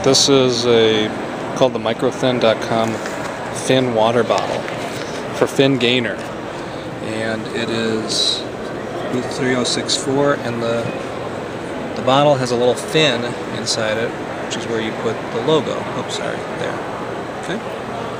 This is called the Microthin.com Fin water bottle for Fin Gainer, and it is booth 3064, and the bottle has a little fin inside it, which is where you put the logo. Oh, sorry, there. Okay.